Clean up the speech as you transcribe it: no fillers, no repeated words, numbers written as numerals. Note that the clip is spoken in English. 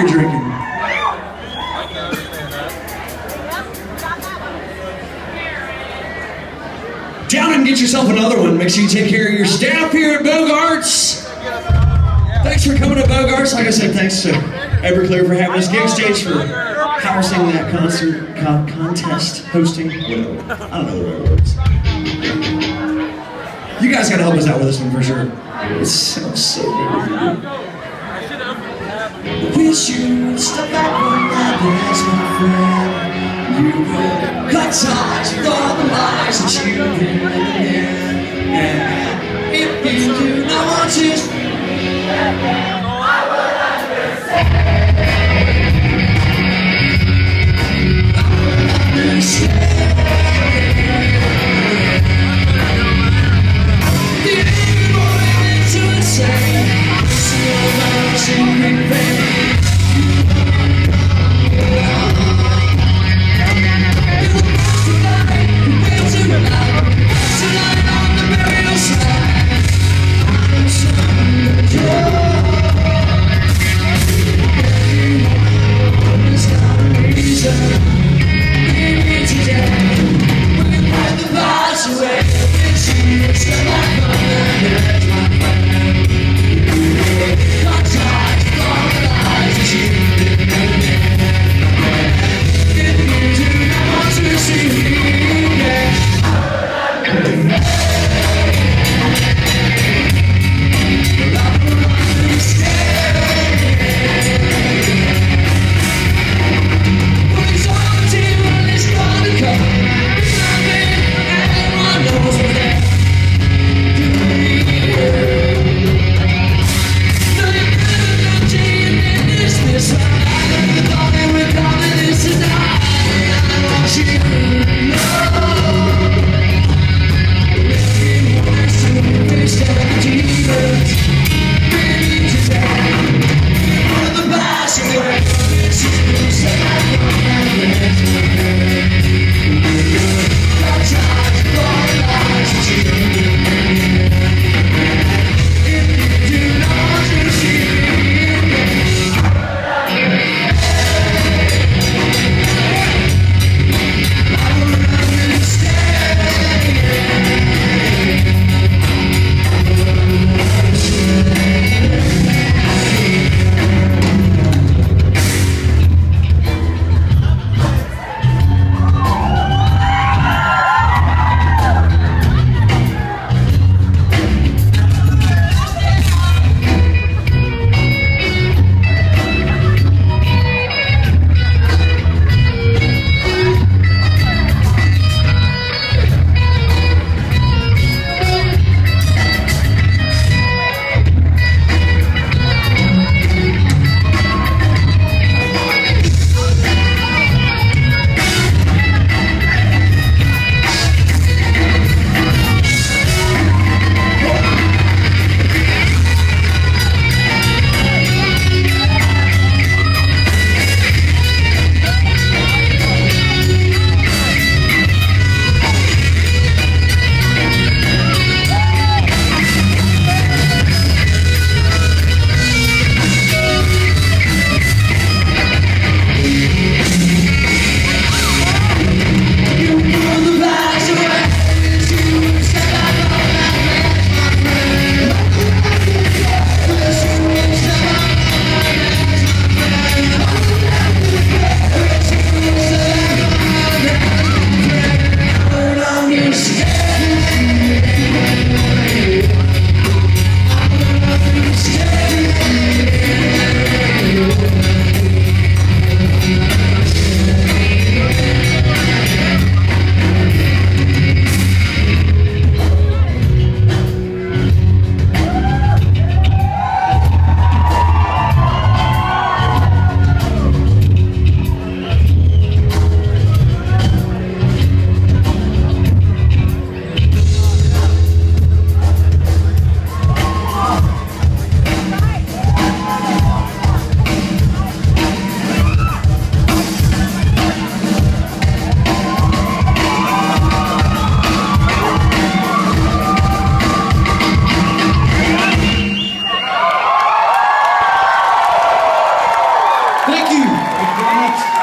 you're drinking. Down and get yourself another one. Make sure you take care of your staff here at Bogart's. Thanks for coming to Bogart's. Like I said, thanks to Everclear for having us. Gig Stage for housing that concert, contest, hosting, whatever. I don't know the right words. You guys gotta help us out with this one for sure. It sounds so good. Wish you would step back from that as my friend. You could cut ties with all the lies that you've been living. And if you do not want to, I would understand. I would understand. The angry boy into insane. See all my secret pain. Thank you. Thank you very much.